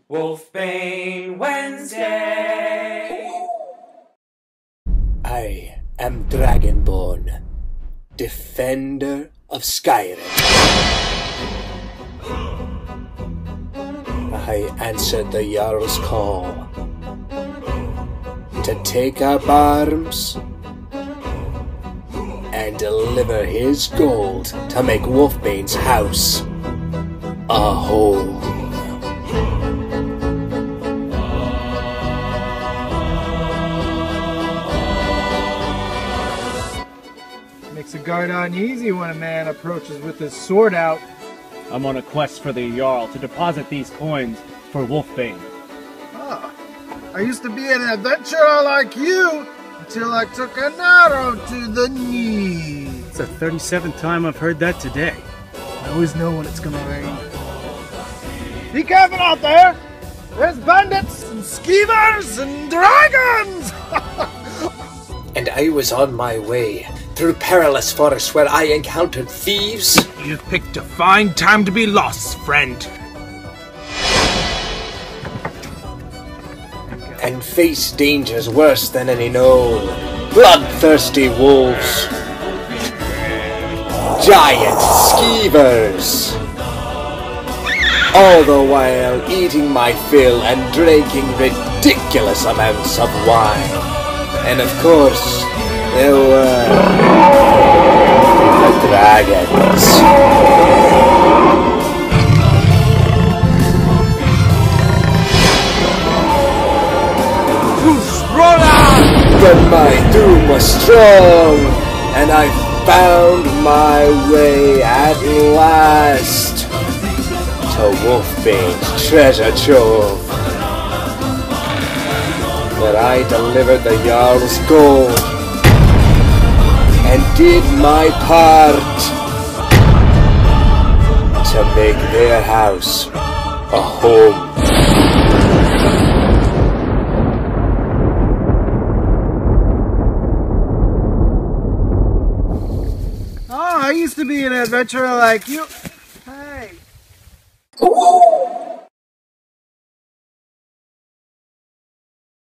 Wolfbane Wednesday. I am Dragonborn, defender of Skyrim. I answered the Jarl's call to take up arms and deliver his gold to make Wolfbane's house a home. Makes a guard uneasy when a man approaches with his sword out. I'm on a quest for the Jarl to deposit these coins for Wolfbane. Ah, I used to be an adventurer like you until I took an arrow to the knee. It's the 37th time I've heard that today. I always know when it's gonna rain. Be careful out there! There's bandits and skeevers and dragons! And I was on my way through perilous forests where I encountered thieves. You've picked a fine time to be lost, friend. And face dangers worse than any known. Bloodthirsty wolves. Giant skeevers. All the while eating my fill and drinking ridiculous amounts of wine. And of course, there were the dragons. But my doom was strong, and I found my way at last to Wolfbane's treasure trove. But I delivered the Jarl's gold and did my part to make their house a home. Oh, I used to be an adventurer like you. Hey.